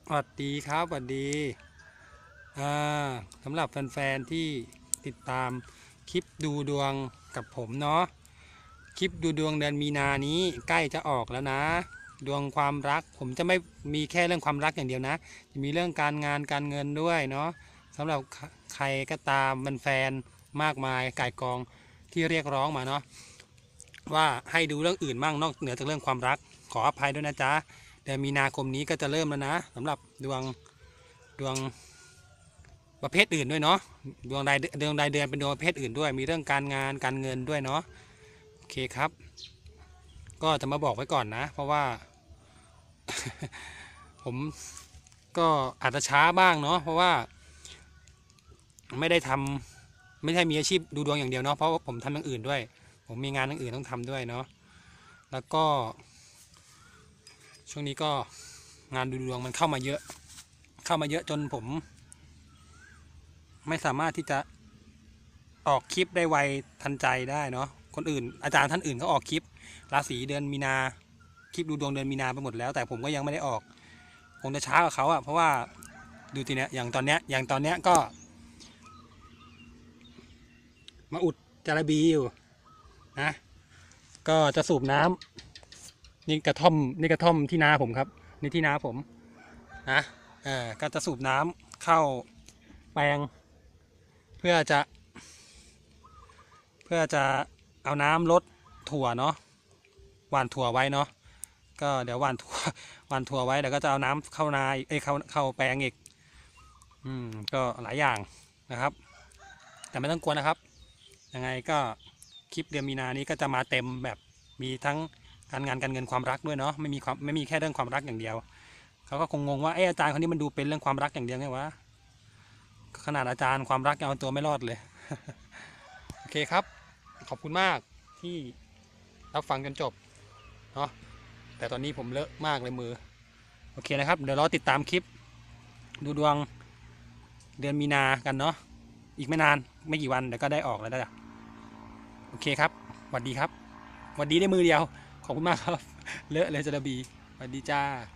สวัสดีครับสวัสดีอ่าสำหรับแฟนๆที่ติดตามคลิปดูดวงกับผมเนาะคลิปดูดวงเดือนมีนานี้ใกล้จะออกแล้วนะดวงความรักผมจะไม่มีแค่เรื่องความรักอย่างเดียวนะจะมีเรื่องการงานการเงินด้วยเนาะสำหรับใครก็ตามแฟนๆมากมายก่ายกองที่เรียกร้องมาเนาะว่าให้ดูเรื่องอื่นบ้างนอกเหนือจากเรื่องความรักขออภัยด้วยนะจ๊ะเดือนมีนาคมนี้ก็จะเริ่มแล้วนะสำหรับดวงประเภทอื่นด้วยเนาะดวงรายเดือนเป็นดวงประเภทอื่นด้วยมีเรื่องการงานการเงินด้วยเนาะโอเคครับก็จะมาบอกไว้ก่อนนะเพราะว่าผมก็อาจจะช้าบ้างเนาะเพราะว่าไม่ได้ทำไม่ใช่มีอาชีพดูดวงอย่างเดียวเนาะเพราะว่าผมทำอย่างอื่นด้วยผมมีงานอย่างอื่นต้องทำด้วยเนาะแล้วก็ช่วงนี้ก็งานดูดวงมันเข้ามาเยอะจนผมไม่สามารถที่จะออกคลิปได้ไวทันใจได้เนาะคนอื่นอาจารย์ท่านอื่นเขาออกคลิปราศีเดือนมีนาคลิปดูดวงเดือนมีนาไปหมดแล้วแต่ผมก็ยังไม่ได้ออกคงจะช้ากว่าเขาอะเพราะว่าดูทีเนี้ยอย่างตอนเนี้ยก็มาอุดจาระบีอยู่นะก็จะสูบน้ำนี่กระท่อมที่นาผมครับนี่ที่นาผมนะก็จะสูบน้ำเข้าแปลงเพื่อจะเพื่อจะเอาน้ำลดถั่วเนาะหว่านถั่วไว้เนาะก็เดี๋ยวหว่านถั่วหว่านถั่วไว้เดี๋ยวก็จะเอาน้ำเข้านาเข้าแปลงอีกก็หลายอย่างนะครับแต่ไม่ต้องกลัวนะครับยังไงก็คลิปเดือนมีนานี้ก็จะมาเต็มแบบมีทั้งการงานการเงินความรักด้วยเนาะไม่มีแค่เรื่องความรักอย่างเดียวเขาก็คงงงว่าอาจารย์คนนี้มันดูเป็นเรื่องความรักอย่างเดียวไงวะขนาดอาจารย์ความรักยังเอาตัวไม่รอดเลยโอเคครับขอบคุณมากที่รับฟังจนจบเนาะแต่ตอนนี้ผมเลอะมากเลยมือโอเคนะครับเดี๋ยวรอติดตามคลิปดูดวงเดือนมีนากันเนาะอีกไม่นานไม่กี่วันเดี๋ยวก็ได้ออกแล้วนะโอเคครับสวัสดีครับสวัสดีได้มือเดียวขอบคุณมากครับเลอะเลยจะระบีสวัสดีจ้า